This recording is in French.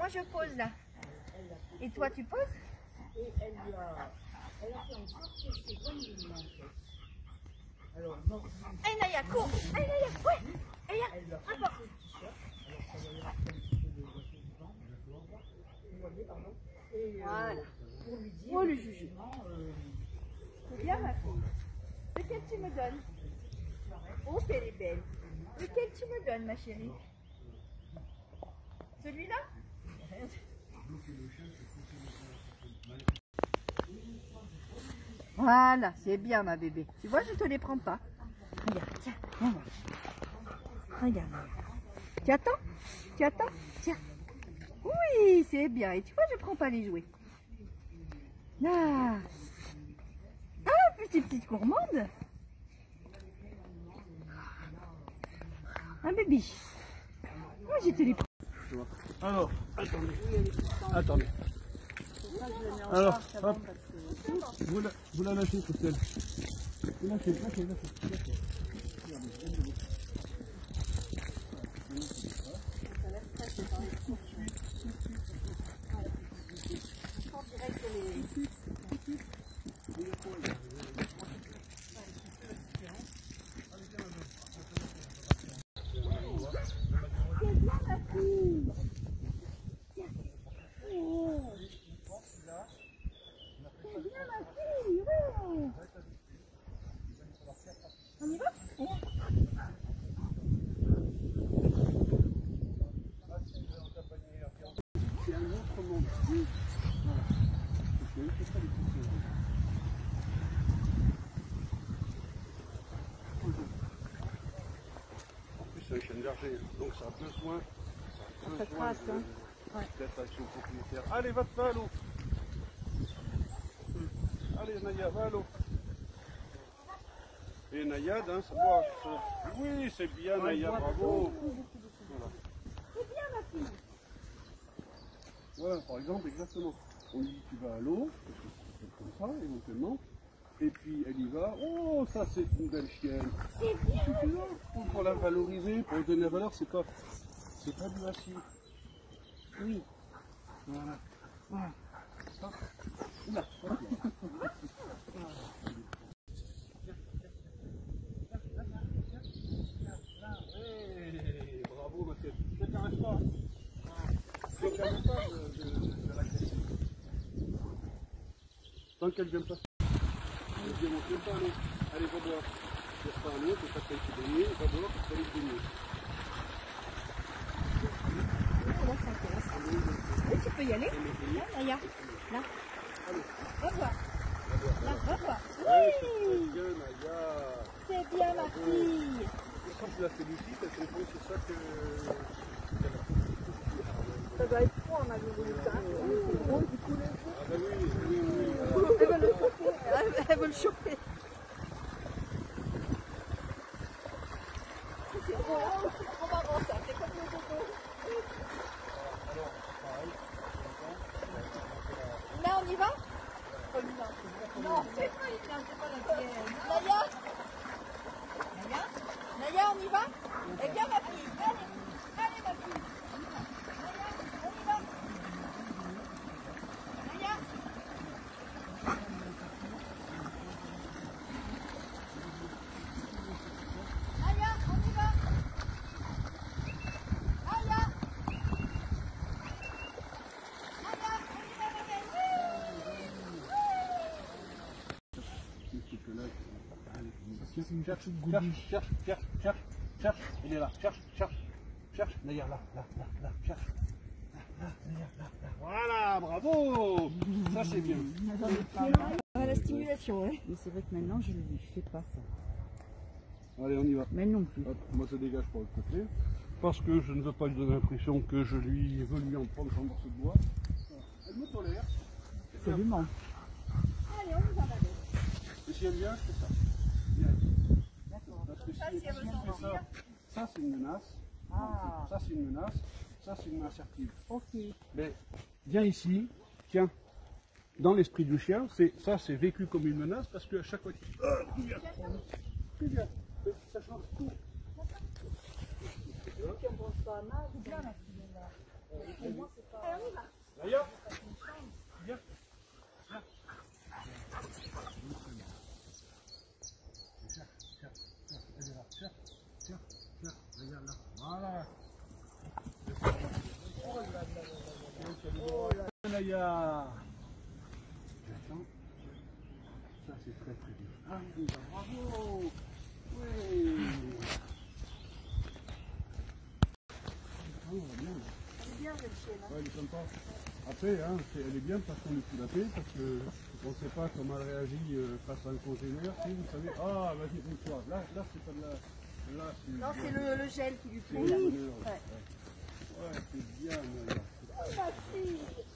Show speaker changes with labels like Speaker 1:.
Speaker 1: je pose là. Et toi, tu poses?
Speaker 2: Et elle a fait en sorte que c'est comme une main. Alors, non.
Speaker 1: Allez, Naya, cours. Allez, Naya, ouais. Naya,
Speaker 2: Elle lui a fait
Speaker 1: rapport.
Speaker 2: le t-shirt. Alors, ça va y avoir un petit peu de vent. Vous voyez, pardon. Et
Speaker 1: Voilà.
Speaker 2: pour lui dire,
Speaker 1: Oh, le juge.
Speaker 2: c'est
Speaker 1: Bien, ma fille. Lequel tu me donnes? Oh, qu'elle est belle. Lequel tu me donnes, ma chérie? Celui-là? Voilà, c'est bien, ma bébé. Tu vois, je te les prends pas. Regarde, tiens, viens voir. Regarde. Tu attends? Tu attends? Tiens. Oui, c'est bien. Et tu vois, je prends pas les jouets. Ah, petite gourmande. Un bébé. Moi, je te les prends.
Speaker 3: Alors, attendez. Alors, hop. Vous la lâchez, Christelle. Vous lâchez.
Speaker 1: On y va?
Speaker 3: C'est un autre monde. Voilà. C'est ça les petits. En plus, c'est un chien de berger, donc ça a besoin.
Speaker 1: Ça trace, hein. Ouais.
Speaker 3: D'être avec son propriétaire. Allez, va à l'eau. Allez, Naya, va à l'eau. Et Nayade, hein, ça doit. Oui, c'est bien, Naya, bravo. Voilà.
Speaker 1: C'est bien, ma fille.
Speaker 3: Voilà, par exemple, exactement. On lui dit tu vas à l'eau, parce que c'est comme ça, éventuellement. Et puis elle y va. Oh, ça c'est une belle chienne.
Speaker 1: C'est bien.
Speaker 3: C'est bien. Pour la valoriser, pour lui donner la valeur, c'est pas du assis. Oui. Voilà. Voilà. Ça. Oula. Hey, bravo, ma tête. Ne t'arrête pas. Ne t'arrête pas de la casser. Tant qu'elle vient pas. Elle vient monter pas à l'eau. Allez, va boire. Laisse pas à l'eau, c'est pas qu'elle se baigner. Va boire, c'est aller se baigner.
Speaker 1: Là, c'est intéressant. Oui, tu peux y aller. Là, Naya. Là.
Speaker 3: Allez.
Speaker 1: Va voir. Là, va voir.
Speaker 3: Ouais,
Speaker 1: Oui.
Speaker 3: c'est bien, Naya.
Speaker 1: C'est bien, ma fille.
Speaker 3: Quand tu la félicite, elle te répond c'est ça que.
Speaker 1: Ça doit être froid, ma bébé.
Speaker 3: Ah bah oui.
Speaker 1: Elle veut le choper. Elle veut le choper. C'est trop marrant, ça. C'est comme le dodo. Là, on y va? Non, c'est pas la tienne. Naya? Naya, on y va? Eh bien, ma fille, allez, ma fille. Naya, on y va. Naya. Naya, on y va. Naya. Naya, on y va, ma
Speaker 3: belle. Cherche. Il est là. Cherche. Naya, là. Cherche. Là. Voilà, bravo. Ça, c'est bien.
Speaker 1: La stimulation, hein.
Speaker 2: Mais c'est vrai que maintenant, je ne lui fais pas ça.
Speaker 3: Allez, on y va.
Speaker 2: Mais non plus.
Speaker 3: Hop, moi, je dégage pour le côté. Parce que je ne veux pas lui donner l'impression que je lui veux lui en prendre son morceau de bois. Voilà. Elle me tolère.
Speaker 2: Absolument.
Speaker 1: Allez, on y va, ma belle.
Speaker 3: Et si elle vient, je fais ça. Viens.
Speaker 2: D'accord.
Speaker 3: Parce que si
Speaker 1: Ça, si elle veut
Speaker 3: elle fait
Speaker 1: sortir.
Speaker 3: ça c'est une menace.
Speaker 2: Ah.
Speaker 3: Ça, c'est une menace. Ça, c'est une assertive.
Speaker 2: Ok.
Speaker 3: Mais viens ici, tiens. Dans l'esprit du chien, ça c'est vécu comme une menace parce qu'à chaque fois tu viens. Ça change tout.
Speaker 2: Si on pense pas à mal, c'est bien la fille là. Pour moi, c'est pas.
Speaker 3: D'ailleurs, viens. Viens. Tiens, tiens, tiens, elle est là. Tiens, tiens, tiens, regarde là. Voilà. Oh là là. Naya. Attends. Ça c'est très très bien. Ah, bravo. Oui. Oh, bien.
Speaker 1: Bien, le chien.
Speaker 3: Ouais, il est sympa. Après, hein, elle est bien parce qu'on lui fout la paix, parce qu'on ne sait pas comment elle réagit face à un congénère. Si vous savez, ah, vas-y, mouille-toi. Là, c'est pas de la. Là, c'est.
Speaker 1: Non, c'est le gel qui lui
Speaker 3: C'est
Speaker 1: plaît.
Speaker 3: la
Speaker 1: là.
Speaker 3: bonheur.
Speaker 1: Ouais.
Speaker 3: Ouais, c'est bien, Naya.
Speaker 1: Oh, ma fille.